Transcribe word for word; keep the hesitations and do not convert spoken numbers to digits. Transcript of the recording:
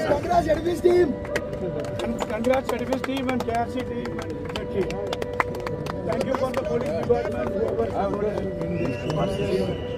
Congrats, Edifice team. Congrats, Edifice team and K R C team and Z team. Thank you for the police department who were supporting in this.